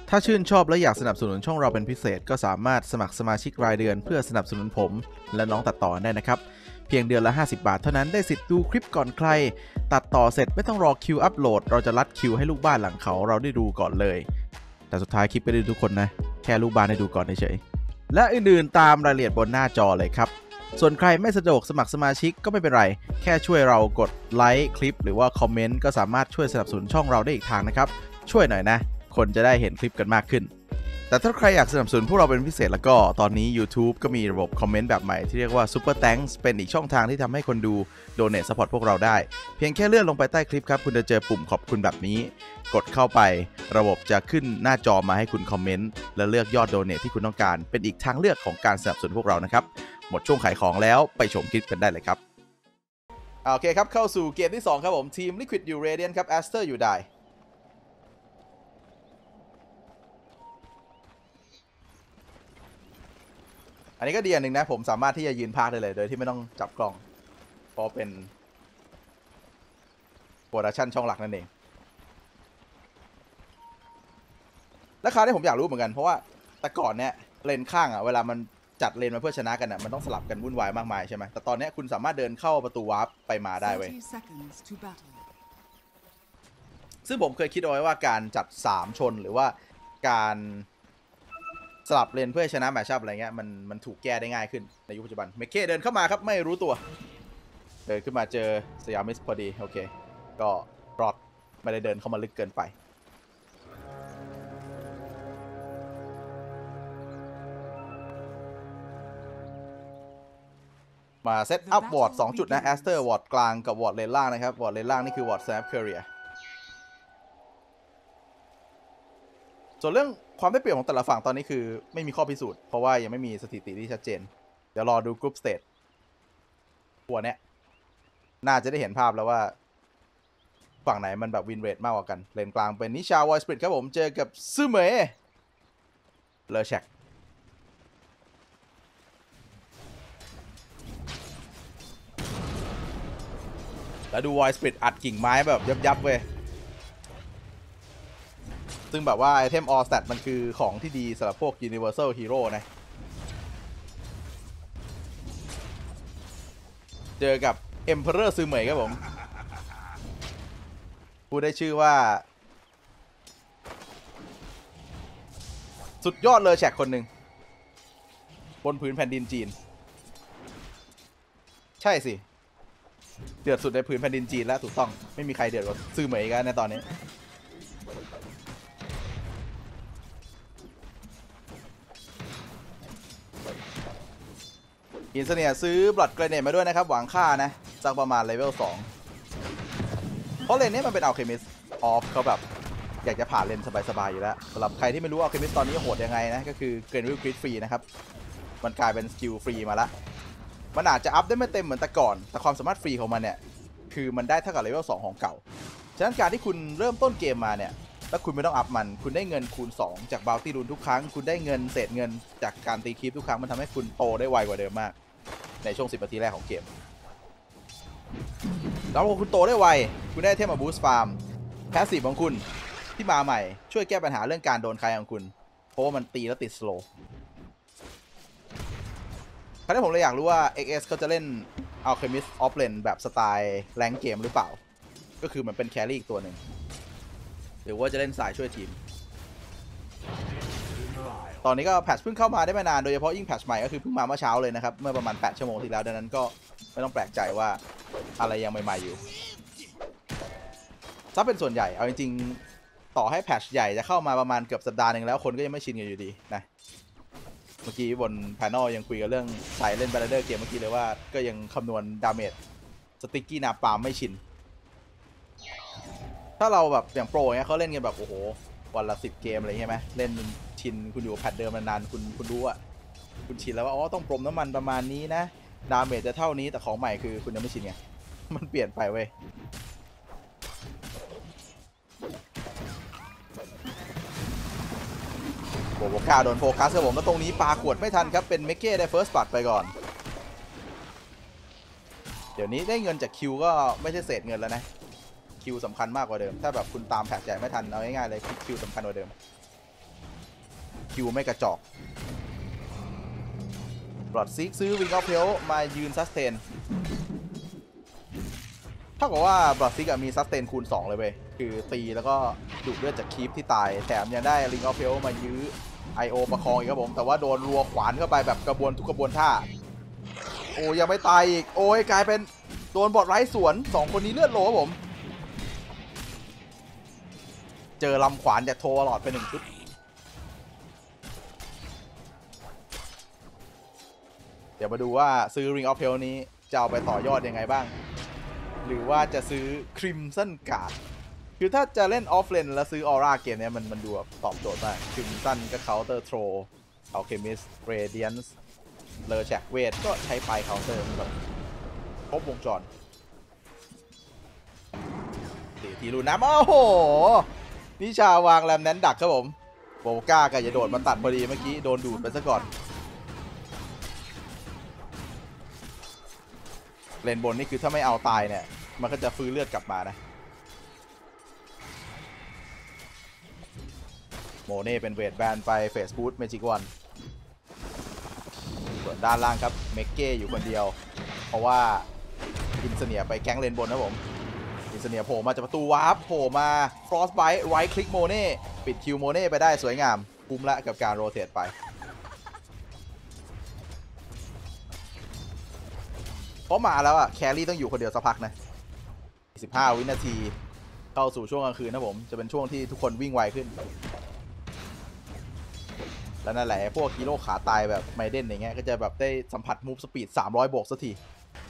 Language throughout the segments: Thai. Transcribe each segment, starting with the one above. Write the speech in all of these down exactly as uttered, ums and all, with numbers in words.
ถ้าชื่นชอบและอยากสนับสนุนช่องเราเป็นพิเศษก็สามารถสมัครสมาชิกรายเดือนเพื่อสนับสนุนผมและน้องตัดต่อได้นะครับเพียงเดือนละห้าสิบบาทเท่านั้นได้สิทธิ์ดูคลิปก่อนใครตัดต่อเสร็จไม่ต้องรอคิวอัปโหลดเราจะรัดคิวให้ลูกบ้านหลังเขาเราได้ดูก่อนเลยแต่สุดท้ายคลิปไม่ได้ดูทุกคนนะแค่ลูกบ้านได้ดูก่อนเฉยๆและอื่นๆตามรายละเอียดบนหน้าจอเลยครับส่วนใครไม่สะดวกสมัครสมาชิกก็ไม่เป็นไรแค่ช่วยเรากดไลค์คลิปหรือว่าคอมเมนต์ก็สามารถช่วยสนับสนุนช่องเราได้อีกทางนะครับช่วยหน่อยนะคนจะได้เห็นคลิปกันมากขึ้นแต่ถ้าใครอยากสนับสนุนพวกเราเป็นพิเศษแล้วก็ตอนนี้ YouTube ก็มีระบบคอมเมนต์แบบใหม่ที่เรียกว่า Super Thanks เป็นอีกช่องทางที่ทำให้คนดู Donate Support พวกเราได้เพียงแค่เลื่อนลงไปใต้คลิปครับคุณจะเจอปุ่มขอบคุณแบบนี้กดเข้าไประบบจะขึ้นหน้าจอมาให้คุณคอมเมนต์และเลือกยอด Donate ที่คุณต้องการเป็นอีกทางเลือกของการสนับสนุนพวกเรานะครับหมดช่วงขายของแล้วไปชมคลิปกันได้เลยครับโอเคครับเข้าสู่เกมที่สองครับผมทีม Liquid You Radiant ครับ Aster You Dieอันนี้ก็ดีอันหนึ่งนะผมสามารถที่จะยืนพากได้เลยโดยที่ไม่ต้องจับกล้องเพราะเป็นโปรดักชั่นช่องหลักนั่นเองและคราวนี้ผมอยากรู้เหมือนกันเพราะว่าแต่ก่อนเนี้ยเลนข้างอ่ะเวลามันจัดเลนมาเพื่อชนะกันอ่ะมันต้องสลับกันวุ่นวายมากมายใช่ไหมแต่ตอนนี้คุณสามารถเดินเข้าประตูวาร์ปไปมาได้เว้ยซึ่งผมเคยคิดเอาไว้ว่าการจัดสามชนหรือว่าการสลับเลนเพื่อชนะแมตช์อัพอะไรเงี้ยมันมันถูกแก้ได้ง่ายขึ้นในยุคปัจจุบันเมคเคเดินเข้ามาครับไม่รู้ตัวเดินขึ้นมาเจอสยามิสพอดีโอเคก็รอดไม่ได้เดินเข้ามาลึกเกินไปมาเซตอัพวอร์ดสองจุดนะแอสเตอร์วอร์ดกลางกับวอร์ดเลนล่างนะครับวอร์ดเลนล่างนี่คือวอร์ดแซฟเคอรียส่วนเรื่องความได้เปรียบของแต่ละฝั่งตอนนี้คือไม่มีข้อพิสูจน์เพราะว่ายังไม่มีสถิติที่ชัดเจนเดี๋ยวรอดูกรุ๊ปสเตจหัวเนี้ยน่าจะได้เห็นภาพแล้วว่าฝั่งไหนมันแบบวินเรทมากกว่ากันเลนกลางเป็นนิชาวอยสปริตครับผมเจอกับซึเมะเลอแชกแล้วดูวอยสปริตอัดกิ่งไม้แบบยับๆเว้ยซึ่งแบบว่าไอเทมออลสแตทมันคือของที่ดีสำหรับพวก Universal Hero นะเจอกับ Emperor ซึเมะครับผมผู้ได้ชื่อว่าสุดยอดเลยแชกคนหนึ่งบนพื้นแผ่นดินจีนใช่สิเดือดสุดในพื้นแผ่นดินจีนแล้วถูกต้องไม่มีใครเดือดกว่าซึเมะกันในตอนนี้อินเสเนียซื้อบลัดเกรเนตมาด้วยนะครับหวังค่านะสักประมาณเลเวลสองเพราะเลนนี้มันเป็นอัลเคมิสออฟเขาแบบอยากจะผ่านเลนสบายๆอยู่แล้วสำหรับใครที่ไม่รู้อัลเคมิสตอนนี้โหดยังไงนะก็คือเกรนวิลกริดฟรีนะครับมันกลายเป็นสกิลฟรีมาแล้วมันอาจจะอัพได้ไม่เต็มเหมือนแต่ก่อนแต่ความสามารถฟรีของมันเนี่ยคือมันได้เท่ากับเลเวลสองของเก่าฉะนั้นการที่คุณเริ่มต้นเกมมาเนี่ยแล้วคุณไม่ต้องอัพมันคุณได้เงินคูณสองจากบาวตี้รูนทุกครั้งคุณได้เงินเศษเงินจากการตีคีปทุกครั้งมันทำให้คุณโตได้ไวกว่าเดิมมากในช่วงสิบนาทีแรกของเกมแล้วพอคุณโตได้ไวคุณได้เทมมาบูสต์ฟาร์มแพสซีฟของคุณที่มาใหม่ช่วยแก้ปัญหาเรื่องการโดนใครของคุณเพราะว่ามันตีแล้วติดสโลว์คราวนี้ผมเลยอยากรู้ว่า เอ็กซ์ เอส เขาจะเล่น Alchemist Off Lane แบบสไตล์แรงเกมหรือเปล่าก็คือมันเป็นแครี่อีกตัวหนึ่งหรือว่าจะเล่นสายช่วยทีมตอนนี้ก็แพทช์เพิ่งเข้ามาได้ไม่นานโดยเฉพาะยิ่งแพทช์ใหม่ก็คือเพิ่งมาเมื่อเช้าเลยนะครับเมื่อประมาณแปดชั่วโมงที่แล้วดังนั้นก็ไม่ต้องแปลกใจว่าอะไรยังใหม่ๆอยู่ถ้าเป็นส่วนใหญ่เอาจริงๆต่อให้แพทช์ใหญ่จะเข้ามาประมาณเกือบสัปดาห์หนึ่งแล้วคนก็ยังไม่ชินกันอยู่ดีนะเมื่อกี้บนแพนนอลยังคุยกันเรื่องสายเล่นบาร์เดอร์เกมเมื่อกี้เลยว่าก็ยังคำนวณดาเมจสติ๊กกี้นาปาล์มไม่ชินถ้าเราแบบอย่างโปรเงี้ยเขาเล่นกันแบบโอ้โหวันละสิบเกมอะไรใช่ไหมเล่นชินคุณอยู่แพทเดิมนานๆคุณคุณรู้อะคุณชินแล้วว่าอ๋อต้องพรมน้ำมันประมาณนี้นะดาเมจจะเท่านี้แต่ของใหม่คือคุณยังไม่ชินไงมันเปลี่ยนไปเว้ยโบโบก้าโดนโฟกัสครับผมแล้วตรงนี้ปาขวดไม่ทันครับเป็นเมกเก้ได้เฟิร์สบัตไปก่อนเดี๋ยวนี้ได้เงินจากคิวก็ไม่ใช่เศษเงินแล้วนะคิวสำคัญมากกว่าเดิมถ้าแบบคุณตามแพทใหญ่ไม่ทันเอาง่ายๆเลยคิวสำคัญกว่าเดิมคิวไม่กระจอกบลอดซิกซื้อวิงออฟเพลมายืนซัสเทนเท่ากับว่าบลอดซิกมีซัสเทนคูณสองเลยเว้ยคือตีแล้วก็ดูดเลือดจากคีปที่ตายแถมยังได้ลิงออฟเพลมายื้อ ไอ โอ ประคองอีกครับผมแต่ว่าโดนรัวขวานเข้าไปแบบกระบวนทุกกระบวนท่าโอ้ยังไม่ตายอีกโอ้ยกลายเป็นโดนบอดไร้สวนสองคนนี้เลือดโหลครับผมเจอลำขวานจากโทรลอดไปหนึ่งชุดเดี๋ยวมาดูว่าซื้อ Ring of Hell นี้จะเอาไปต่อยอดยังไงบ้างหรือว่าจะซื้อ Crimson Guard คือถ้าจะเล่นออฟเลนแล้วซื้อออร่าเกมนี้มันมันดูแบบตอบโจทย์มาก Crimson ก็ Counter Throw Alchemist Radiance เลอแจ็คเวทก็ใช้ไป Counter แบบครบวงจรตีทีรูน้ำโอ้โหนิชาวางแรมแนนดักครับผมโบก้าก็จะโดดมาตัดพอดีเมื่อกี้โดนดูดไปซะก่อนเลนบนนี่คือถ้าไม่เอาตายเนี่ยมันก็จะฟื้นเลือดกลับมานะโมเน่เป็นเวทแบนไปเฟสบูทเมจิกวันส่วนด้านล่างครับเมกเก้อยู่คนเดียวเพราะว่าอินเสเนียไปแก๊งเลนบนนะผมอินเสเนียโผล่มาจากประตูวาร์ปโผล่มาฟรอสไบท์ไรท์คลิกโมเน่ปิดคิวโมเน่ไปได้สวยงามคุ้มละกับการโรเตทไปเพราะมาแล้วอะแครี่ต้องอยู่คนเดียวสักพักนะสิบห้าวินาทีเข้าสู่ช่วงกลางคืนนะผมจะเป็นช่วงที่ทุกคนวิ่งไวขึ้นแล้วนั่นแหละพวกฮีโร่ขาตายแบบไมเดนอย่างเงี้ยก็จะแบบได้สัมผัสมูฟสปีดสามร้อยบวกสักที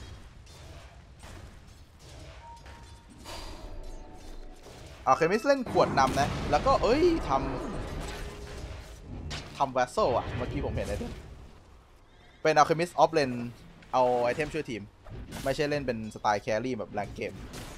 เอาเคมิสเล่นขวดนำนะแล้วก็เอ้ยทำทำแวสเซิลอะเมื่อกี้ผมเห็นเลยเป็นเอาเคมิสออฟเลนเอาไอเทมช่วยทีมไม่ใช่เล่นเป็นสไตล์แครี่แบบแรงเกม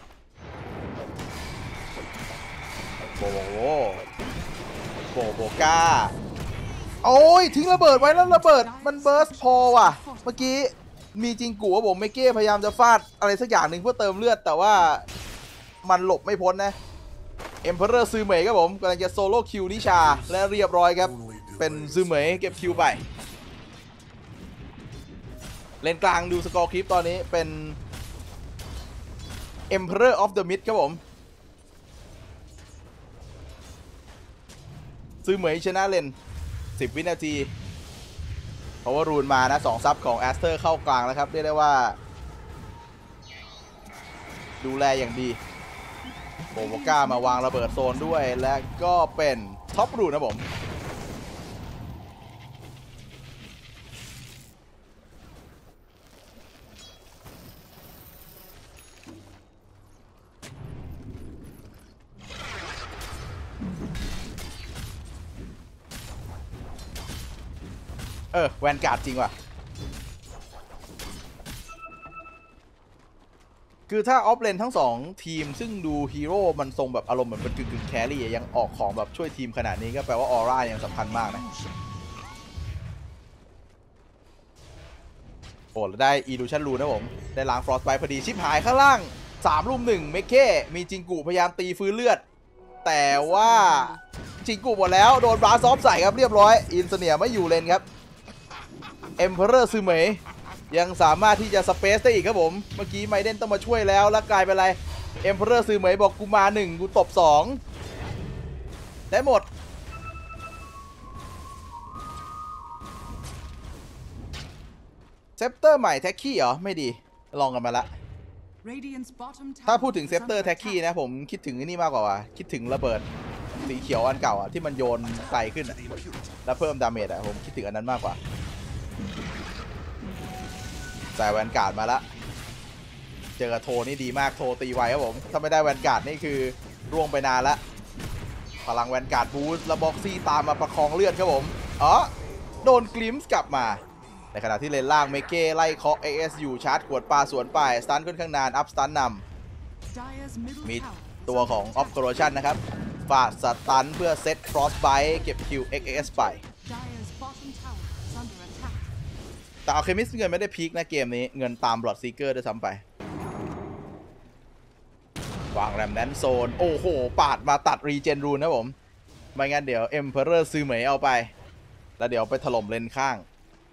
โบโบโบโบก้าโอ้ยทิ้งระเบิดไว้แล้วระเบิดมันเบิร์สพอว่ะเมื่อกี้มีจริงกูว่าผมเมเก้พยายามจะฟาดอะไรสักอย่างหนึ่งเพื่อเติมเลือดแต่ว่ามันหลบไม่พ้นนะเอ็มเพอเรอร์ซูเมย์ครับผมกำลังจะโซโล่คิวนิชาและเรียบร้อยครับเป็นซูเมย์เก็บคิวไปเลนกลางดูสกอร์คลิปตอนนี้เป็น Emperor of the Mid ครับผมซื้อเหมยชนะเลนสิบวินาทีเพราะว่ารูนมานะสองซับของแอสเตอร์เข้ากลางแล้วครับเรียกได้ว่าดูแลอย่างดีโบโบก้ามาวางระเบิดโซนด้วยและก็เป็นท็อปรูนนะผมเออแวนการ์ดจริงว่ะคือถ้าออฟเลนทั้งสองทีมซึ่งดูฮีโร่มันทรงแบบอารมณ์เหมือนเป็นกึ่งๆแครี่ยังออกของแบบช่วยทีมขนาดนี้ก็แปลว่าออร่ายังสำคัญมากนะโอ้แล้วได้อีลูชันรูนะผมได้ล้างฟรอสต์ไปพอดีชิปหายข้างล่างสามรุมหนึ่งเมเก้มีจิงกูพยายามตีฟื้นเลือดแต่ว่าจิงกูหมดแล้วโดนบราซอฟใส่ครับเรียบร้อยอินเสเนียไม่อยู่เลนครับเอ็มเพอเรอร์ซูเมย์ยังสามารถที่จะสเปซได้อีกครับผมเมื่อกี้ไมเดนต้องมาช่วยแล้วแล้วกลายเป็นอะไรเอ็มเพอเรอร์ซูเมย์บอกกูมาหนึ่งกูตบสองได้หมดเซปเตอร์ใหม่แท็กกี้เหรอไม่ดีลองกันมาละถ้าพูดถึงเซปเตอร์แท็กกี้นะผมคิดถึงนี่มากกว่าคิดถึงระเบิดสีเขียวอันเก่าอ่ะที่มันโยนไกลขึ้นแล้วเพิ่มดาเมจอ่ะผมคิดถึงอันนั้นมากกว่าแต่แวนการ์ดมาละเจอโทนี่ดีมากโทตีไวครับผมถ้าไม่ได้แวนการ์ดนี่คือร่วงไปนานละพลังแวนการ์ดบูสต์แล้วบ็อกซี่ตามมาประคองเลือดครับผมอ๋อโดนกลิมส์กลับมาในขณะที่เลนล่างเมเก้ไล่เคาะ เอ เอส อยู่ชาร์จขวดปลาสวนไปสตันค่อนข้างนานอัพสตันนำมีตัวของออฟโคโรชันนะครับฟาดสตันเพื่อเซตฟรอสไบท์เก็บคิว เอ็กซ์ เอ เอส ไปแต่เอาเคมิสเงินไม่ได้พีคนะเกมนี้เงินตามบลอดซีเกอร์ด้วยซ้ำไปวางแรมแนนโซนโอ้โหปาดมาตัดรีเจนรูนนะผมไม่งั้นเดี๋ยวเอ็มเพอเรอร์ซื้อเหมยเอาไปแล้วเดี๋ยวไปถล่มเลนข้าง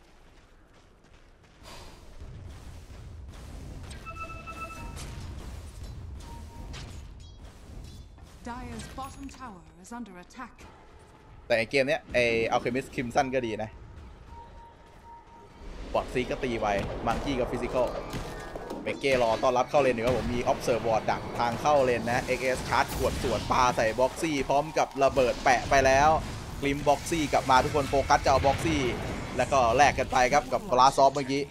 แต่ในเกมเนี้ยไออัลเคมิสคิมสันก็ดีนะบอดซีก็ตีไวมังกี้กับฟิสิกอลเมเก้รอต้อนรับเข้าเลนอยู่ครับผมมี Observe Ward ดักทางเข้าเลนนะ เอ็กซ์ เอส ชาร์จขวดสวนปลาใส่บ็อกซี่พร้อมกับระเบิดแปะไปแล้วกลิมบ็อกซี่กลับมาทุกคนโฟกัสจะเอาบ็อกซี่แล้วก็แลกกันไปครับกับกลาซอฟเมื่อกี้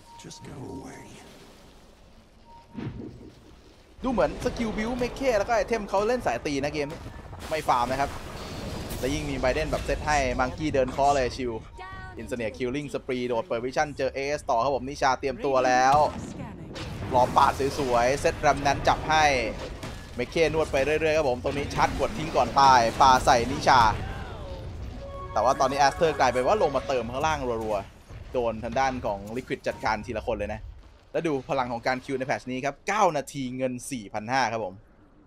ดูเหมือนสกิลบิวเมเก้แล้วก็ไอเทมเขาเล่นสายตีนะเกมนี้ไม่ฟาร์มนะครับและยิ่งมีไบเดนแบบเซตให้มังกี้เดินคอเลยชิวอินเสเนียคิลลิ่งสปรีโดดเปิดวิชั่นเจอเอสต่อครับผมนิชาเตรียมตัวแล้วรอปาดสวยๆเซตแรมนั้นจับให้เมเคนวดไปเรื่อยๆครับผมตรงนี้ชัดกดทิ้งก่อนตายปาใส่นิชาแต่ว่าตอนนี้แอสเตอร์กลายเป็นว่าลงมาเติมข้างล่างรัวๆโดนทางด้านของลิควิดจัดการทีละคนเลยนะแล้วดูพลังของการคิวในแพทช์นี้ครับเก้านาทีเงิน สี่พันห้าร้อย ครับผม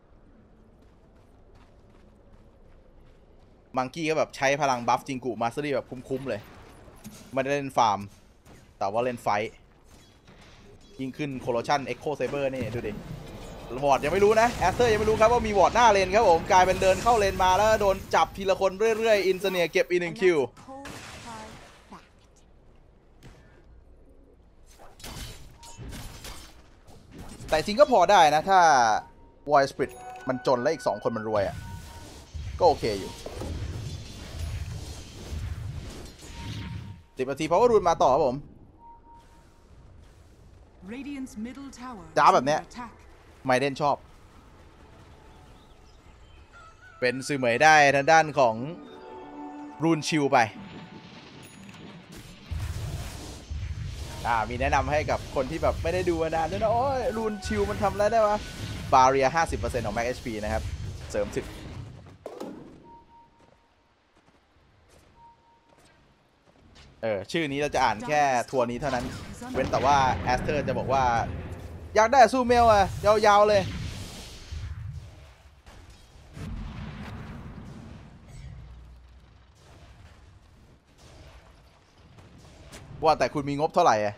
มังกี้ก็แบบใช้พลังบัฟจิงกุมาสเตอรี่แบบคุ้มๆเลยไม่ได้เล่นฟาร์มแต่ว่าเล่นไฟยิ่งขึ้นโคโลชันเอ็กโคเซเบอร์นี่ดูดิวอร์ดยังไม่รู้นะแอสเตอร์ยังไม่รู้ครับว่ามีวอร์ดหน้าเลนครับผมกลายเป็นเดินเข้าเลนมาแล้วโดนจับทีละคนเรื่อยๆอินเสเนียเก็บอีกหนึ่งคิวแต่จริงก็พอได้นะถ้าวอยสปริตมันจนและอีกสองคนมันรวยอ่ะก็โอเคอยู่สิบนาทีเพราะว่ารูนมาต่อครับผมจ้าแบบเนี้ยไมเดนชอบเป็นสื่อเหมยได้ทางด้านของรูนชิลไปอ่ามีแนะนำให้กับคนที่แบบไม่ได้ดูมานานด้วยนะโอ้ยรูนชิลมันทำอะไรได้วะบาเรีย ห้าสิบเปอร์เซ็นต์ ของ Max เอช พี นะครับเสริมสิบเออชื่อนี้เราจะอ่านแค่ทัวร์นี้เท่านั้นเว้นแต่ว่าแอสเตอร์จะบอกว่าอยากได้ซูเมลอ่ะยาวๆเลยว่าแต่คุณมีงบเท่าไหร่อ่ะ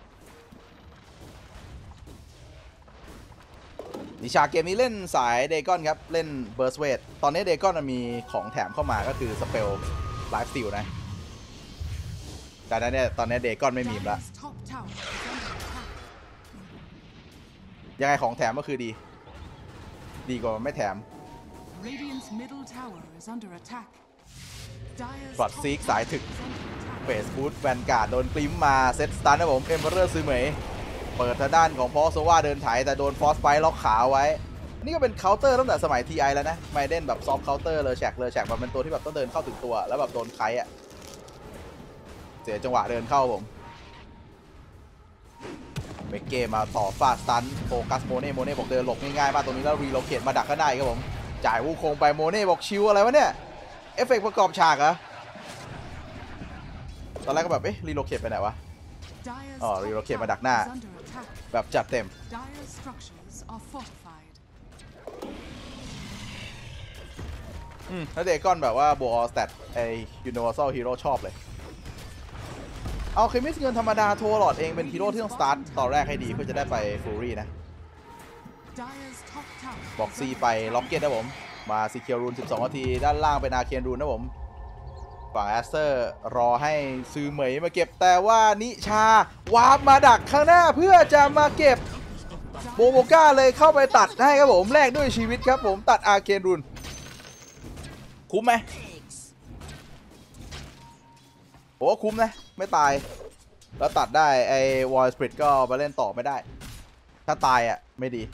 นิชาเกมนี้เล่นสายเดกอนครับเล่นเบิร์สเวทตอนนี้เดกอนมันมีของแถมเข้ามาก็คือสเปลไลฟ์สติลนะแต่นั้นเนี่ยตอนนี้เดกอนไม่มีแล้วยังไงของแถมก็คือดีดีกว่าไม่แถมปลอดซีกสายถึกเฟสบูทแวนการ์ดโดนกลิมมาเซตสตันนะผมเอ็มเบอร์ซื้อเหมยเปิดทางด้านของพอสโซว่าเดินถ่ายแต่โดนฟอสไฟล็อกขาไว้นี่ก็เป็นเคาน์เตอร์ตั้งแต่สมัย ที ไอ แล้วนะไมเดนแบบซอฟต์เคาน์เตอร์เลยแฉกเลยแฉกมันเป็นตัวที่แบบต้องเดินเข้าถึงตัวแล้วแบบโดนไคอ่ะเสียจังหวะเดินเข้าผมเมเกมาต่อฟาสตันโฟกัสโมเน่โมเน่บอกเดินหลบง่ายๆมากตรงนี้แล้วรีโลเกตมาดักข้างในครับผมจ่ายวูคงไปโมเน่บอกชิวอะไรวะเนี่ยเอฟเฟกต์ประกอบฉากเหรอตอนแรกก็แบบเอ๊ะรีโลเกตไปไหนวะอ๋อรีโลเกตมาดักหน้าแบบจัดเต็มอืมแล้วเดกอนแบบว่าบวกออสแตทไอยูนิเวอร์แซลฮีโร่ชอบเลยเอาเคมิสเงินธรรมดาโทรหลอดเองเป็นฮีโร่ที่ต้องสตาร์ทตอนแรกให้ดีเพื่อจะได้ไปฟูรี่นะบอกซีไปล็อกเก็ตนะผมมาซีเคียวรูนสิบสองนาทีด้านล่างเป็นอาเคนรูนนะผมฝั่งแอสเตอร์รอให้ซื้อเหมยมาเก็บแต่ว่านิชาวาร์ปมาดักข้างหน้าเพื่อจะมาเก็บโบโบก้าเลยเข้าไปตัดให้ครับผมแลกด้วยชีวิตครับผมตัดอาเคนรูนคุ้มไหมโอ้คุ้มนะไม่ตายแล้วตัดได้ไอ้วอลสปริตก็ไปเล่นต่อไม่ได้ถ้าตายอ่ะไม่ดี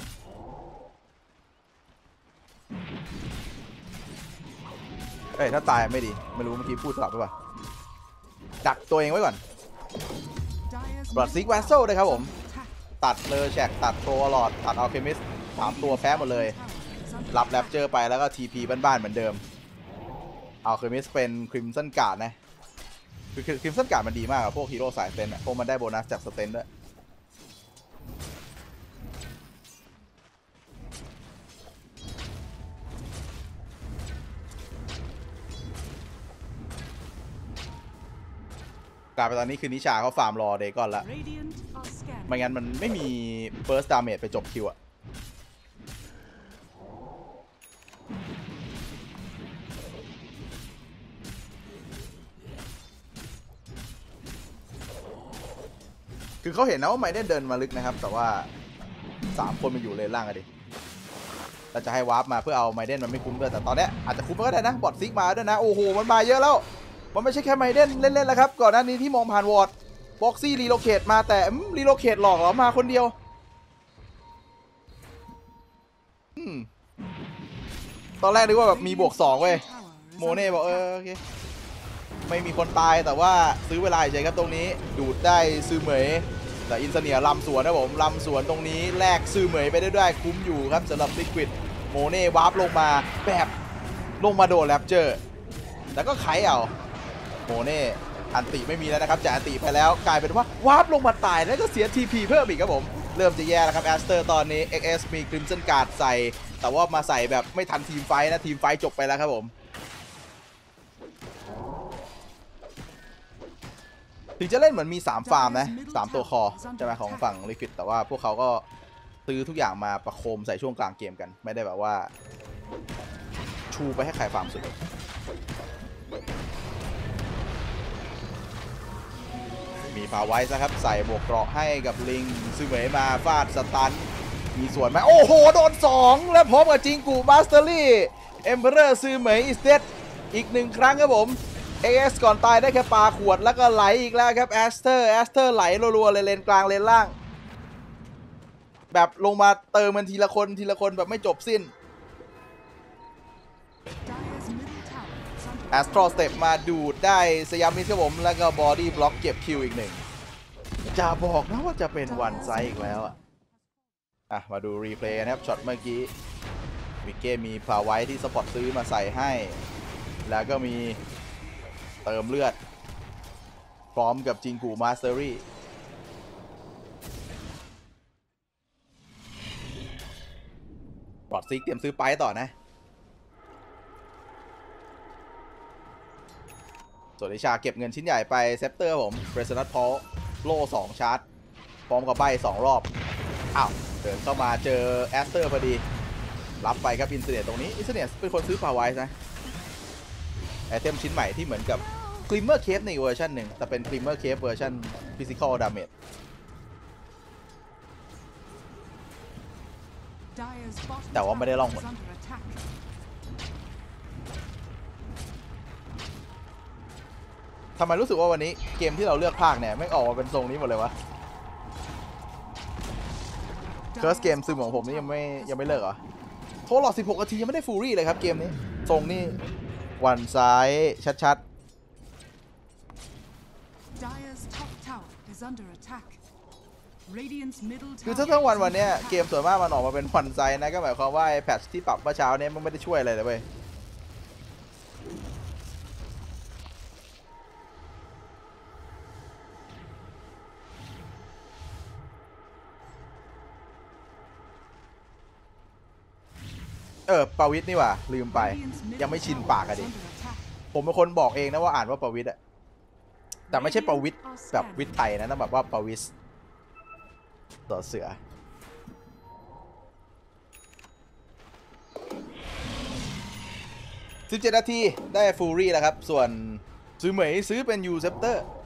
เอ้ยถ้าตายไม่ดีไม่รู้เมื่อกี้พูดสลับไปป่ะดักตัวเองไว้ก่อนบลัดซิกแวสเซลเลยครับผมตัดเลอแชกตัดโทรลอดตัดอัลเคมิสสามตัวแพ้หมดเลยรับแรปเจอร์ไปแล้วก็ทีพีบ้านๆเหมือนเดิมอัลเคมิสเป็นคริมสันการ์ดนะคือคริมสันการ์ดมันดีมากอะพวกฮีโร่สายสเตนอะพวกมันได้โบนัสจากสเตนด้วยกลายเป็นตอนนี้คือนิชาเขาฟาร์มรอเดกอนแล้วไม่งั้นมันไม่มี first damage ไปจบคิวอะคือเขาเห็นนะว่าไมเดนเดินมาลึกนะครับแต่ว่าสามคนมันอยู่เลนล่างอะดิเราจะให้วาร์ปมาเพื่อเอาไมเดนมันไม่คุ้มด้วยแต่ตอนนี้อาจจะคุ้มก็ได้นะบอทซิกมาด้วยนะโอ้โหมันมาเยอะแล้วมันไม่ใช่แค่ไมเดนเล่นๆแล้วครับก่อนหน้านี้ที่มองผ่านวอร์ดบ็อกซี่รีโลเคทมาแต่รีโลเคทหลอกเหรอมาคนเดียวตอนแรกนึกว่าแบบมีบวกสองเว้ยโมเน่บอกเออโอเคไม่มีคนตายแต่ว่าซื้อเวลาเฉยครับตรงนี้ดูดได้ซื้อเหมยแต่อินเสเนียลำสวนนะผมลำสวนตรงนี้แลกซื้อเหมยไปได้ด้วยคุ้มอยู่ครับสำหรับลิควิดโมเน่วาร์ปลงมาแบบลงมาโดนแรปเจอร์แล้วก็ไขเอาโมเน่อันติไม่มีแล้วนะครับจะอันติไปแล้วกลายเป็นว่าวาร์ปลงมาตายแล้วก็เสีย ที พี เพิ่มอีกครับผมเริ่มจะแย่แล้วครับแอสเตอร์ตอนนี้ เอ็กซ์ เอส มีคริมสันการ์ดใส่แต่ว่ามาใส่แบบไม่ทันทีมไฟนะทีมไฟจบไปแล้วครับผมถึงจะเล่นเหมือนมีสามฟาร์มนะสามตัวคอใช่ไหมของฝั่งลิควิดแต่ว่าพวกเขาก็ซื้อทุกอย่างมาประโคมใส่ช่วงกลางเกมกันไม่ได้แบบว่าชูไปให้ใครฟาร์มสุดมีพาไว้นะครับใส่บวกเกราะให้กับลิงซื้อเหมยมาฟาดสตันมีส่วนไหมโอ้โหโดนสองแล้วพร้อมกับจิงกูมาสเตอรี่เอ็มเพอเรอร์ซื้อเหมยอิสเตดอีกหนึ่งครั้งครับผม เอ เอส ก่อนตายได้แค่ปลาขวดแล้วก็ไหลอีกแล้วครับแอสเตอร์แอสเตอร์ไหลรัวๆเลยเลนกลางเลนล่างแบบลงมาเติมมันทีละคนทีละคนแบบไม่จบสิ้นแอสตรอสเต็ปมาดูดได้สยามมิสครับผมแล้วก็บอดี้บล็อกเก็บคิวอีกหนึ่งจะบอกนะว่าจะเป็นวันไซด์อีกแล้วอ่ะอ่ะมาดูรีเพลย์นะครับช็อตเมื่อกี้วิกเก้มีพาไว้ที่สปอตซื้อมาใส่ให้แล้วก็มีเติมเลือดพร้อมกับจิงกูมาสเตอรี่บอดซิกเตรียมซื้อไปต่อนะส่วนนิชาเก็บเงินชิ้นใหญ่ไปเซปเตอร์ผมเบรสนัทพอลโล่สองชาร์จพร้อมกับใบสองรอบอ้าวเดินเข้ามาเจอแอสเตอร์พอดีรับไปครับอินเทอร์เน็ตตรงนี้อินเทอร์เน็ตเป็นคนซื้อพาไว้นะไอเทมชิ้นใหม่ที่เหมือนกับกลิมเมอร์เคฟในเวอร์ชันหนึ่งแต่เป็นกลิมเมอร์เคฟเวอร์ชันฟิสิคอลดาเมจแต่ว่าไม่ได้ล่องหมดทำไมรู้สึกว่าวันนี้เกมที่เราเลือกภาคเนี่ยไม่ออกมาเป็นทรงนี้หมดเลยวะเคิร์สเกมซึมของผมนี่ยังไม่ยังไม่เลิกเหรอโทรหลอดสิบหกนาทียังไม่ได้ฟูรี่เลยครับเกมนี้ทรงนี่วันซ้ายชัดๆคือถ้าทั้งวันวันนี้เกมส่วนมากมันออกมาเป็นวันไซด์นะก็หมายความว่าไอ้แพทช์ที่ปรับเมื่อเช้านี้มันไม่ได้ช่วยอะไรเลยเว้ยเออปวิทนี่ว่ะลืมไปยังไม่ชินปากอะดิผมเป็นคนบอกเองนะว่าอ่านว่าปวิทอะแต่ไม่ใช่ปวิทแบบวิทไทยนะต้องแบบว่าปวิสต่อเสือสิบเจ็ดนาทีได้ฟูรี่แล้วครับส่วนซื้อเหมยซื้อเป็นยูเซปเตอร์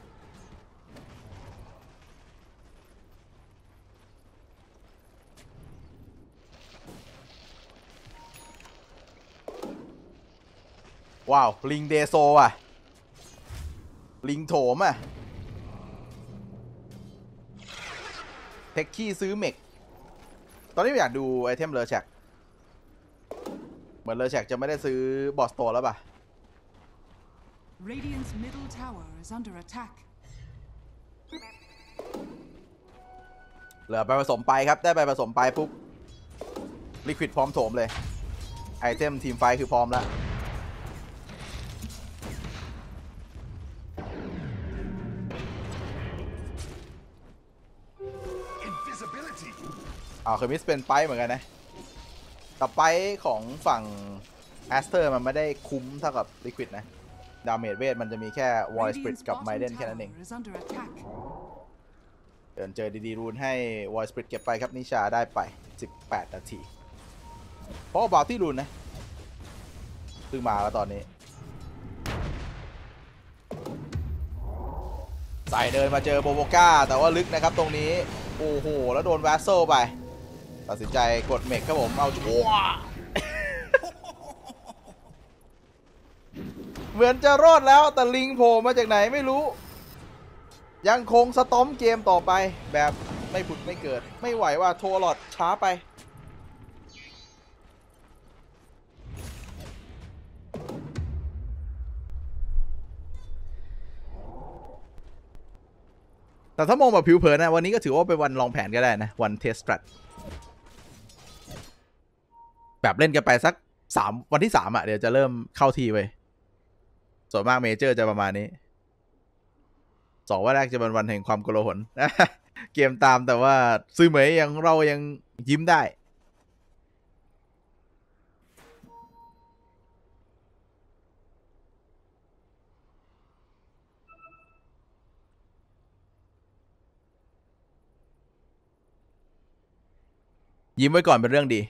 ว้าวลิงเดโซอ่ะลิงโถมอ่ะเทคกี้ซื้อเมกตอนนี้อยากดูไอเทมเลอแชกเหมือนเลอแชกจะไม่ได้ซื้อบอสโตแล้วป่ะเหลือไปผสมไปครับได้ไปผสมไปปุ๊บลิควิดพร้อมโถมเลยไอเทมทีมไฟคือพร้อมแล้วอ๋อคือมิสเป็นไปเหมือนกันนะแต่ไปของฝั่งแอสเตอร์มันไม่ได้คุ้มเท่ากับลิควิดนะดาเมจเวทมันจะมีแค่ Void Spirit กับ Maiden แค่นั้นเองเดินเจอดีๆรูนให้ Void Spirit เก็บไปครับนิชาได้ไปสิบแปดนาทีเพราะบาร์ที่รูนนะเพิ่งมาแล้วตอนนี้ใส่เดินมาเจอโบโบก้าแต่ว่าลึกนะครับตรงนี้โอ้โหแล้วโดนแวสโซไปตัดสินใจกดเมกครับผมเอาชั่วเหมือนจะรอดแล้วแต่ลิงโผล่มาจากไหนไม่รู้ยังคงสตอมเกมต่อไปแบบไม่ผุดไม่เกิดไม่ไหวว่าโทรลอดช้าไปแต่ถ้ามองแบบผิวเผินนะวันนี้ก็ถือว่าเป็นวันลองแผนก็ได้นะวันเทสตรัตแบบเล่นกันไปสักสามวันที่สามอ่ะเดี๋ยวจะเริ่มเข้าทีไปส่วนมากเมเจอร์จะประมาณนี้สองวันแรกจะเป็นวันแห่งความโกลาหลเกมตามแต่ว่าซื้อเหมยยังเรายังยิ้มได้ยิ้มไว้ก่อนเป็นเรื่องดี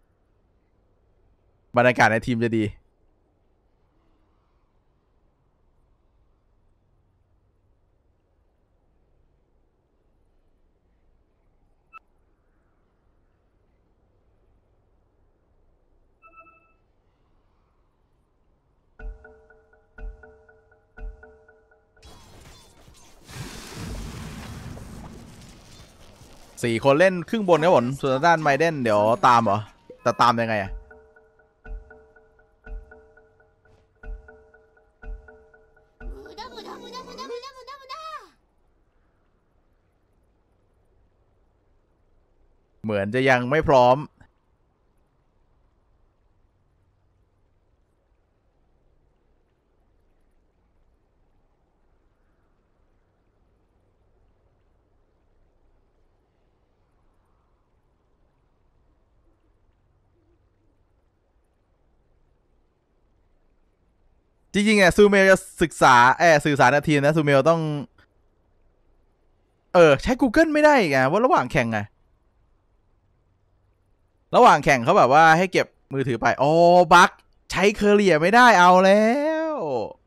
บรรยากาศในทีมจะดีสี่คนเล่นครึ่งบนครับผมส่วนด้านไมเดนเดี๋ยวตามเหรอแต่ตามยังไงอะเหมือนจะยังไม่พร้อมจริงๆอ่ะซูเมลจะศึกษาแอบสื่อสารนาทีนะซูเมลต้องเออใช้ Google ไม่ได้ไงว่าระหว่างแข่งไงระหว่างแข่งเขาแบบว่าให้เก็บมือถือไปโอ้บั๊กใช้เคอร์เรียไม่ได้เอาแล้ว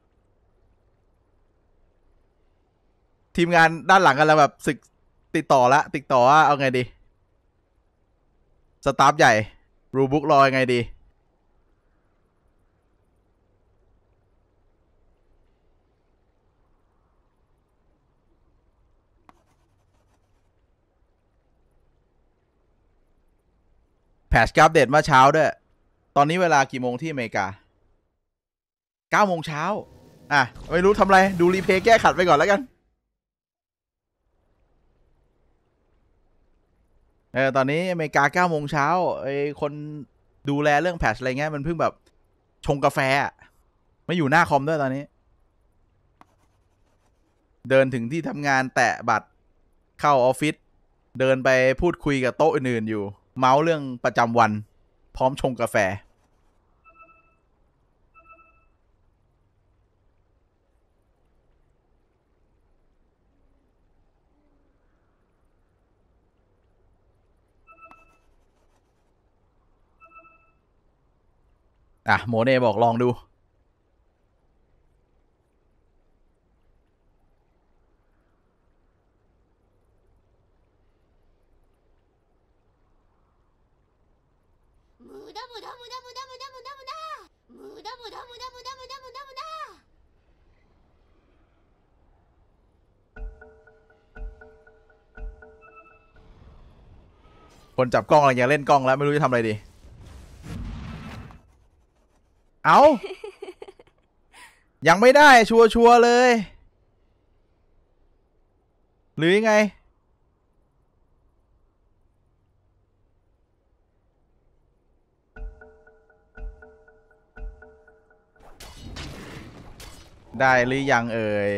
ทีมงานด้านหลังกันแล้วแบบศึกติดต่อละติดต่อว่าเอาไงดีสตาฟใหญ่รูบุ๊กรอยังไงดีแพทช์อัปเดตมาเช้าด้วยตอนนี้เวลากี่โมงที่อเมริกาเก้าโมงเช้าอ่ะไม่รู้ทำไรดูรีเพย์แก้ขัดไปก่อนแล้วกันเออตอนนี้อเมริกาเก้าโมงเช้าไอ้คนดูแลเรื่องแพทช์อะไรเงี้ยมันเพิ่งแบบชงกาแฟไม่อยู่หน้าคอมด้วยตอนนี้เดินถึงที่ทำงานแตะบัตรเข้าออฟฟิศเดินไปพูดคุยกับโต๊ะอื่นๆอยู่เมาส์เรื่องประจำวันพร้อมชงกาแฟอ่ะโมเน่บอกลองดูคนจับกล้องอะไรอย่างเล่นกล้องแล้วไม่รู้จะทำอะไรดีเอายังไม่ได้ชัวชัวร์เลยหรือยังไงได้หรือยังเอ่ย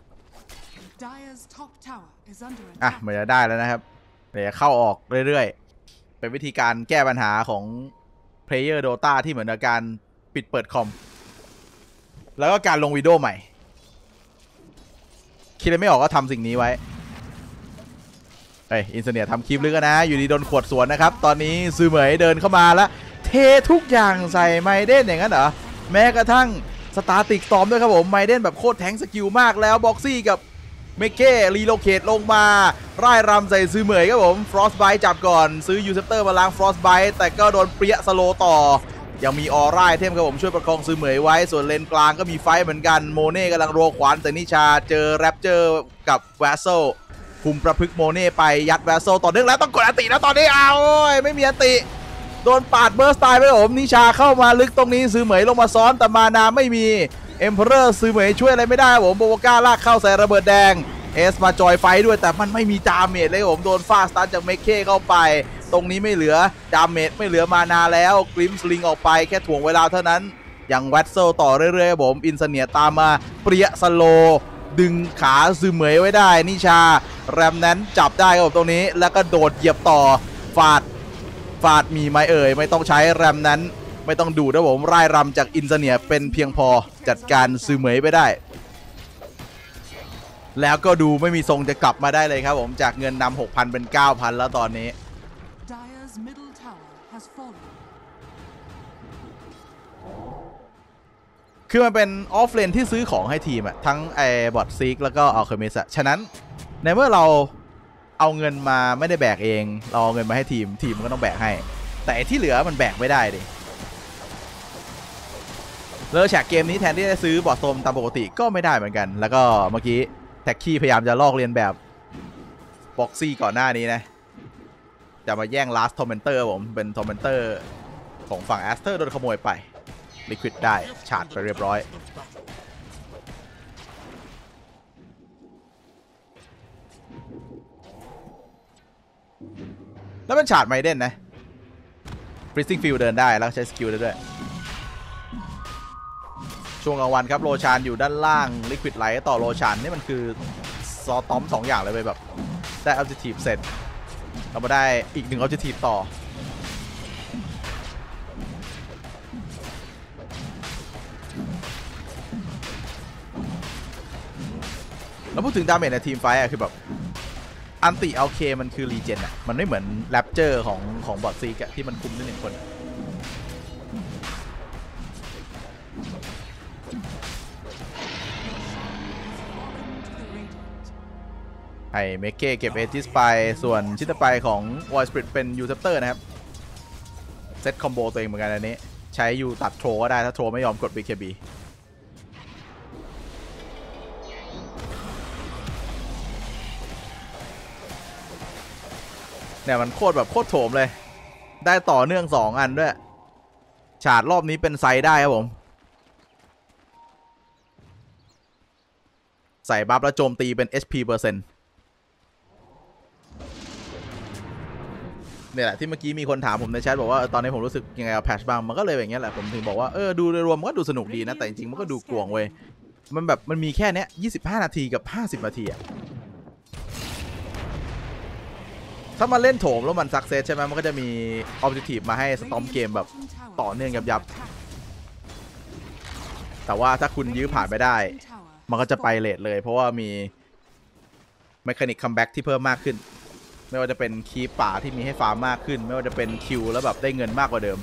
อ่ะเหมือนจะได้แล้วนะครับเดี๋ยวเข้าออกเรื่อยๆเป็นวิธีการแก้ปัญหาของ Player Dota ที่เหมือนกับการปิดเปิดคอมแล้วก็การลงวิดีโอใหม่คิดอะไรไม่ออกก็ทำสิ่งนี้ไว้เฮ้ยอินเสเนียทำคลิปลึกนะอยู่ดีโดนขวดสวนนะครับตอนนี้ซูเหมยเดินเข้ามาแล้วเททุกอย่างใส่ไมเดนอย่างนั้นเหรอแม้กระทั่งสตาร์ติกตอมด้วยครับผมไมเดนแบบโคตรแทงสกิลมากแล้วบ็อกซี่กับเมเก้รีโลเคทลงมาร่ายรำใส่ซูเหมยครับผมฟรอสไบต์จับก่อนซื้อยูเซปเตอร์มาล้างฟรอสไบต์แต่ก็โดนเปรี้ยสโลต่อยังมีออร่าเทมครับผมช่วยประคองซูเหมยไว้ส่วนเลนกลางก็มีไฟเหมือนกันโมเน่กำลังโรขวานแต่นิชาเจอแรปเจอร์กับแวสโซคุมประพฤกษ์โมเน่ไปยัดแวสโซต่อเนื่องแล้วต้องกดอันติแล้วตอนนี้เอาไม่มีอันติโดนปาดเบอร์สไตล์ไปผมนิชาเข้ามาลึกตรงนี้ซูเหมยลงมาซ้อนแต่มานาไม่มีเอ็มเพอเรอร์ซูเหมยช่วยอะไรไม่ได้ผมโบวก้าลากเข้าใส่ระเบิดแดงเอสมาจอยไฟด้วยแต่มันไม่มีดาเมจเลยผมโดนฟาสตันจากเมคเค้เข้าไปตรงนี้ไม่เหลือดาเมจไม่เหลือมานาแล้วกริมสลิงออกไปแค่ถ่วงเวลาเท่านั้นอย่างแวตเซลต่อเรื่อยๆผมอินเสเนียตามมาเปรี้ยสโลดึงขาซูเหมยไว้ได้นิชาแรมนั้นจับได้ครับผมตรงนี้แล้วก็โดดเหยียบต่อฟาดฟาดมีไหมเอ่ยไม่ต้องใช้แรมนั้นไม่ต้องดูนะผมร่ายรำจากอินเสเนียเป็นเพียงพอจัดการซูเหมยไปได้แล้วก็ดูไม่มีทรงจะกลับมาได้เลยครับผมจากเงินนำ หกพัน เป็น เก้าพัน แล้วตอนนี้คือมันเป็นออฟเลนที่ซื้อของให้ทีมอะทั้งไอ้บอทซิกแล้วก็อัลเคมิสอะฉะนั้นในเมื่อเราเอาเงินมาไม่ได้แบกเองเราเอาเงินมาให้ทีมทีมก็ต้องแบกให้แต่ที่เหลือมันแบกไม่ได้ดิเลอแฉกเกมนี้แทนที่จะซื้อบอทโซมตามปกติก็ไม่ได้เหมือนกันแล้วก็เมื่อกี้แท็กกี้พยายามจะลอกเลียนแบบบ็อกซี่ก่อนหน้านี้นะจะมาแย่งลาสทอมเมนเตอร์ผมเป็นทอมเมนเตอร์ของฝั่งแอสเตอร์โดนขโมยไปลิควิดได้ชาร์จไปเรียบร้อยแล้วเป็นชาร์จไมเดนนะฟรีซิ่งฟิลเดินได้แล้วใช้สกิลได้ด้วยช่วงกลางวันครับโรชานอยู่ด้านล่างลิควิดไลท์ต่อโรชานนี่มันคือซอตอมสองอย่างเลยไปแบบได้ออบเจกตีฟเสร็จเรามาได้อีกหนึ่งออบเจกตีฟต่อแล้วพูดถึงดาเมจในทีมไฟท์อะคือแบบอันติเอาเคมันคือรีเจนอะมันไม่เหมือนแรปเจอร์ของของบอทซีกอะที่มันคุมได้หนึ่งคนไอ้เมเก้เก็บเอจิสไปส่วนชิตไปของวอยสปริตเป็นยูเซปเตอร์นะครับเซตคอมโบตัวเองเหมือนกันอันนี้ใช้ยูตัดโทรก็ได้ถ้าโทรไม่ยอมกด บี เค บี เนี่ยมันโคตรแบบโคตรโถมเลยได้ต่อเนื่องสองอันด้วยฉาดรอบนี้เป็นไซได้ครับผมใส่บัฟแล้วโจมตีเป็น เอช พี เปอร์เซ็นต์เนี่ยแหละที่เมื่อกี้มีคนถามผมในแชทบอกว่าตอนนี้ผมรู้สึกยังไงกับแพชบ้างมันก็เลยอย่างเงี้ยแหละผมถึงบอกว่าเออดูโดยรวมมันก็ดูสนุกดีนะแต่จริงๆมันก็ดูกลวงเว้ยมันแบบมันมีแค่เนี้ยยี่สิบห้านาทีกับห้าสิบนาทีอะถ้ามาเล่นโถมแล้วมันซักเซสใช่ไหมมันก็จะมีออบเจกตีฟมาให้สตอมเกมแบบต่อเนื่องยับๆแต่ว่าถ้าคุณยื้อผ่านไปได้มันก็จะไปเลทเลยเพราะว่ามีเมคานิกคัมแบ็กที่เพิ่มมากขึ้นไม่ว่าจะเป็นคีปป่าที่มีให้ฟาร์มมากขึ้นไม่ว่าจะเป็นคิวแล้วแบบได้เงินมากกว่าเดิม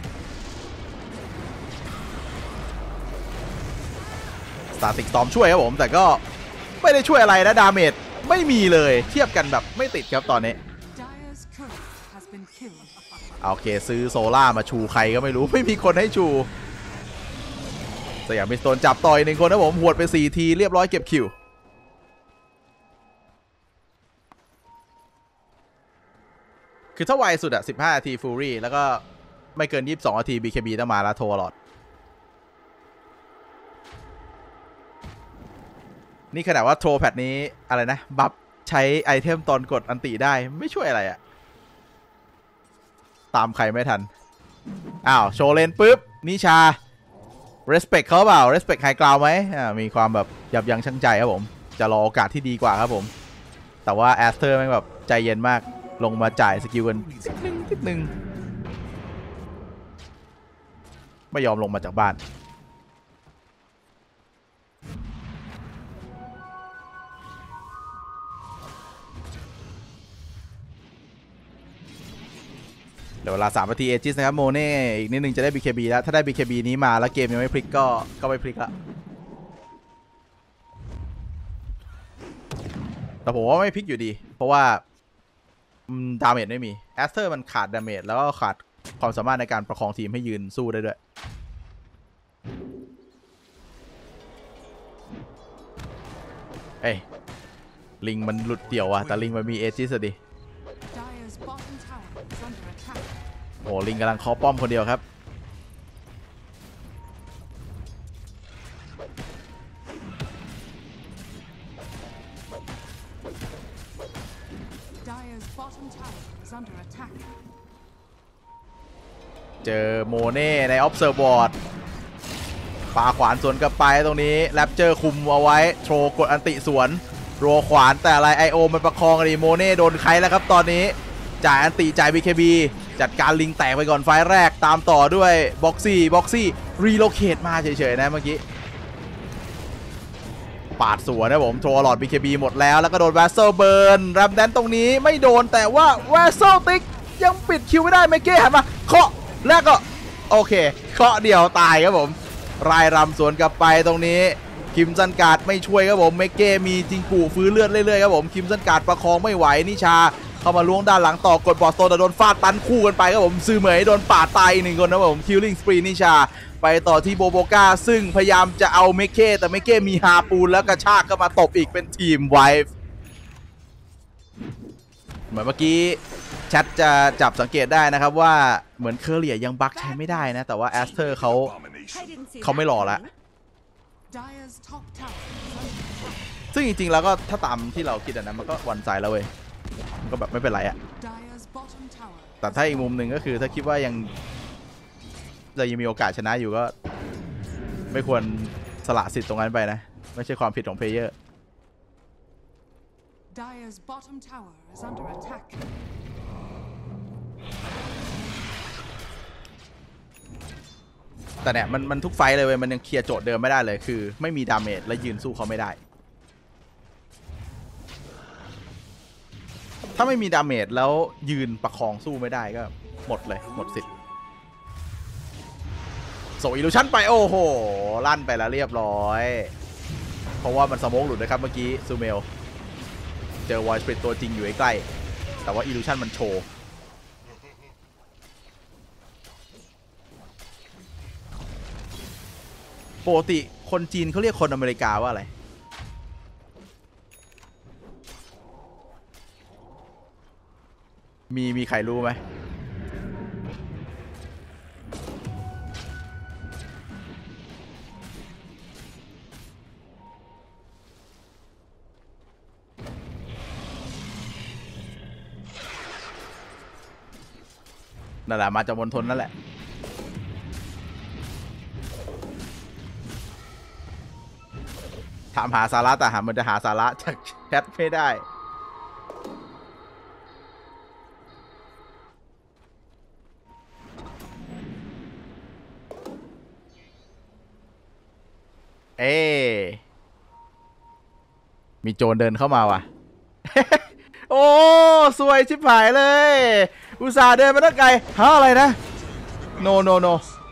สตาร์ติกตอมช่วยครับผมแต่ก็ไม่ได้ช่วยอะไรนะดาเมจไม่มีเลยเทียบกันแบบไม่ติดครับตอนนี้โอเคซื้อโซล่ามาชูใครก็ไม่รู้ไม่มีคนให้ชูสยามมิสโตนจับต่อยหนึ่งคนนะผมหวดไปสี่ทีเรียบร้อยเก็บคิวคือถ้าไวสุดอะสิบห้านาทีฟูรี่แล้วก็ไม่เกินยี่สิบสองนาที บี เค บี ต้องมาแล้วโทรลอดนี่ขนาดว่าโทรแพทนี้อะไรนะบัฟใช้ไอเทมตอนกดอันติได้ไม่ช่วยอะไรอะตามใครไม่ทันอ้าวโชว์เลนปุ๊บนิชา respect เขาเปล่า respect ไฮกราวไหมมีความแบบยับยั้งชั่งใจครับผมจะรอโอกาสที่ดีกว่าครับผมแต่ว่าแอสเตอร์แม่งแบบใจเย็นมากลงมาจ่ายสกิลกันนิดนึงนิดนึงไม่ยอมลงมาจากบ้านเดี๋ยวเวลาสามนาทีเอจิสนะครับโมเน่อีกนิดนึงจะได้ บี เค บี แล้วถ้าได้ บี เค บี นี้มาแล้วเกมยังไม่พลิกก็ก็ไม่พลิกละแต่ผมว่าไม่พลิกอยู่ดีเพราะว่าดาเมจไม่มีแอสเตอร์มันขาดดาเมจแล้วก็ขาดความสามารถในการประคองทีมให้ยืนสู้ได้ด้วยเอ้ยลิงมันหลุดเดี่ยวอะแต่ลิงมันมีเอจิสดิโอ้ลิงกำลังเคาะป้อมคนเดียวครับเจอโมเน่ใน Observer ปาขวานสวนกลับไปตรงนี้แรปเจอร์คุมเอาไว้โชว์กดอันติสวนรัวขวานแต่อะไร ไอ โอ มันประคองดีโมเน่โดนใครแล้วครับตอนนี้จ่ายอันติจ่าย บี เค บี จัดการลิงแตกไปก่อนไฟแรกตามต่อด้วยบ็อกซี่บ็อกซี่รีโลเคทมาเฉยๆนะเมื่อกี้ปาดสวนนะผมโทรหลอด บี เค บี หมดแล้วแล้วก็โดนแวสเซลเบิร์นแรมแดนตรงนี้ไม่โดนแต่ว่าแวสเซลติ๊กยังปิดคิวไม่ได้เมเก้หันมาเคาะแล้วก็โอเคเคาะเดียวตายครับผมรายรำสวนกลับไปตรงนี้คิมซันการ์ดไม่ช่วยครับผมเมเก้มีจิงกูฟื้นเลือดเรื่อยๆครับผมคิมซันการ์ดประคองไม่ไหวนิชาเข้ามาล้วงด้านหลังต่อกดบอสโตแต่โดนฟาดตันคู่กันไปครับผมซือเหมยโดนปาดตายอีกหนึ่งคนนะผมคิลลิ่งสปรีนิชาไปต่อที่โบโบก้าซึ่งพยายามจะเอาเมเก้แต่เมเก้มีฮาปูนแล้วกระชากก็มาตบอีกเป็นทีมไวฟ์เหมือนเมื่อกี้แชทจะจับสังเกตได้นะครับว่าเหมือนเคอร์เรียยังบักใช้ไม่ได้นะแต่ว่าแอสเตอร์เขาเขาไม่รอละซึ่งจริงๆแล้วก็ถ้าตามที่เราคิดนะมันก็วันใจแล้วเว้ยก็แบบไม่เป็นไรอะแต่ถ้าอีกมุมหนึ่งก็คือถ้าคิดว่ายังเรายังมีโอกาสชนะอยู่ก็ไม่ควรสละสิทธิ์ตรงนั้นไปนะไม่ใช่ความผิดของเพลเยอร์แต่เนี่ยมันมันทุกไฟเลยเว้ยมันยังเคลียร์โจทย์เดิมไม่ได้เลยคือไม่มีดาเมจและยืนสู้เขาไม่ได้ถ้าไม่มีดาเมจแล้วยืนประคองสู้ไม่ได้ก็หมดเลยหมดสิทธิ์ส่งอิลูชั่นไปโอ้โหลั่นไปแล้วเรียบร้อยเพราะว่ามันสโมกหลุดนะครับเมื่อกี้ซูเมลเจอวอยสปริตตัวจริงอยู่ใกล้แต่ว่าอิลูชั่นมันโชว์ปกติคนจีนเขาเรียกคนอเมริกาว่าอะไรมีมีใครรู้ไหมนั่นแหละมาจากมณฑลนั่นแหละถามหาสาระแต่หามันจะหาสาระจากแชทไม่ได้เอ๊มีโจรเดินเข้ามาว่ะ โอ้สวยชิบหายเลยอุตส่าห์เดินมาตั้งไกลหาอะไรนะ no no no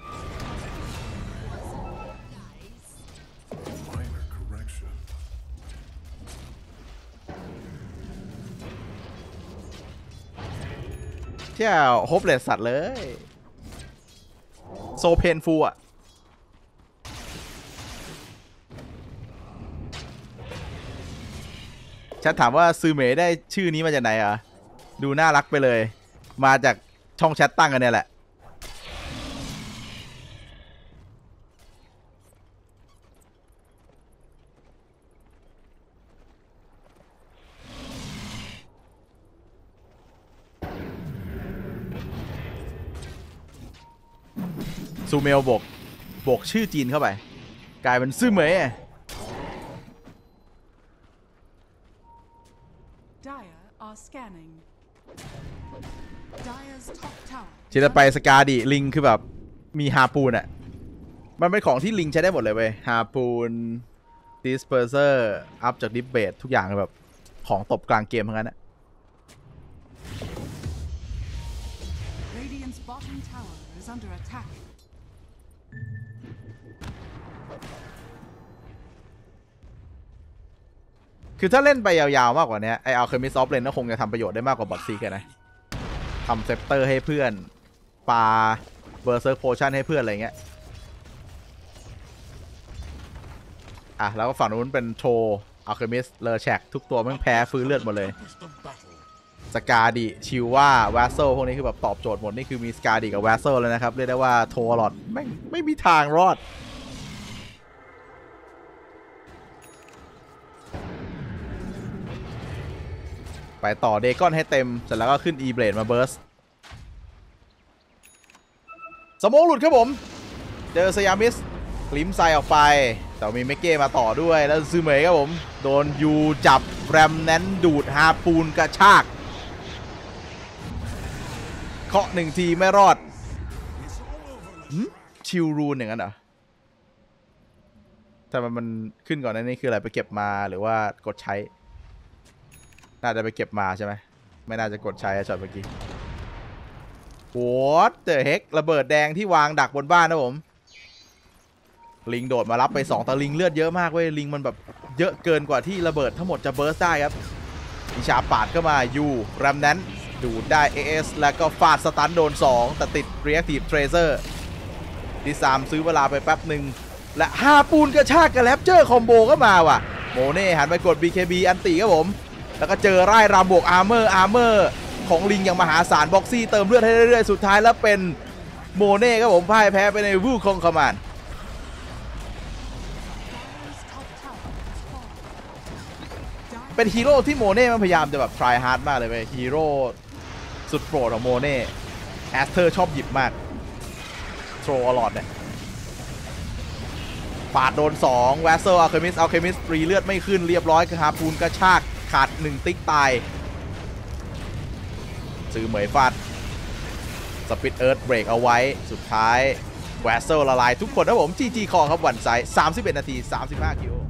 เที่ยวโฮปเลสสัตว์เลยโซเพนฟูอ่ะฉันถามว่าซือเหมยได้ชื่อนี้มาจากไหนอ่ะดูน่ารักไปเลยมาจากช่องแชทตั้งกันเนี่ยแหละซูเมลบกบกชื่อจีนเข้าไปกลายเป็นซือเหมยที่จะไปสกาดิลิงคือแบบมีฮาปูนอ่ะมันเป็นของที่ลิงใช้ได้หมดเลยเว้ยฮาปูนดิสเพอร์เซอร์อัพจากดิฟเบตทุกอย่างแบบของตบกลางเกมทั้งนั้นอ่ะ bottom tower is under attack. คือถ้าเล่นไปยาวๆมากกว่านี้ไออัลเคมิสออฟเลนก็คงจะทำประโยชน์ได้มากกว่าบอทซีกันนะทำเซปเตอร์ให้เพื่อนปาเบอร์เซิร์กโพชั่นให้เพื่อนอะไรเงี้ยอ่ะแล้วก็ฝั่งนู้นเป็นโชอัลเคมิสเลอร์แชกทุกตัวแม่งแพ้ฟื้นเลือดหมดเลยสกาดิชิวว่าแวสเซลพวกนี้คือแบบตอบโจทย์หมดนี่คือมีสกาดิกับแวสเซลเลยนะครับเรียกได้ว่าโทลอดแม่งไม่มีทางรอดไปต่อเดกอนให้เต็มเสร็จแล้วก็ขึ้น E เบลดมาเบิร์สสโมกหลุดครับผมเจอสยามิสกลิมไซออกไปแต่มีเมเก้มาต่อด้วยแล้วซูเมย์ครับผมโดนยูจับแรมแนนดูดฮาปูนกระชากเคาะหนึ่งทีไม่รอดชิลรูนอย่างนั้นเหรอแต่มันมันขึ้นก่อนนั้นนี่คืออะไรไปเก็บมาหรือว่ากดใช้น่าจะไปเก็บมาใช่ไหมไม่น่าจะกดใช้ช็อตเมื่อกี้ What the heck ระเบิดแดงที่วางดักบนบ้านนะผมลิงโดดมารับไปสองแต่ลิงเลือดเยอะมากเว้ยลิงมันแบบเยอะเกินกว่าที่ระเบิดทั้งหมดจะเบิร์สได้ครับอิชาปาดเข้ามายูแรมนั้นดูดได้ เอ เอส แล้วก็ฟาดสตันโดนสองแต่ติด Reactive Tracer ดิซามซื้อเวลาไปแป๊บหนึ่งและฮาปูนกระชากกับแรปเจอร์คอมโบก็มาว่ะโมเน่หันไปกด บี เค บี อันตีครับผมแล้วก็เจอไร่รำบวกอาร์เมอร์อาร์เมอร์ของลิงอย่างมหาศาลบ็อกซี่เติมเลือดให้เรื่อยๆสุดท้ายแล้วเป็นโมเน่ครับผมพ่ายแพ้ไปในวูคงคอมมานด์เป็นฮีโร่ที่โมเน่มันพยายามจะแบบ try hard มากเลยไปฮีโร่สุดโปรดของโมเน่แอสเทอร์ชอบหยิบมากโทรอลอดเนี่ยปาดโดนสองแวสเซลอัลเคมิสอัลเคมิสฟรีเลือดไม่ขึ้นเรียบร้อยคือฮาปูนกระชากขาดหนึ่งติ๊กตายซื้อเหมยฟาดสปิดเอิร์ธเบรกเอาไว้สุดท้ายแวสเซลละลายทุกคนนะผม จี จี คอครับวันไซส์สามสิบเอ็ดนาทีสามสิบห้าคิว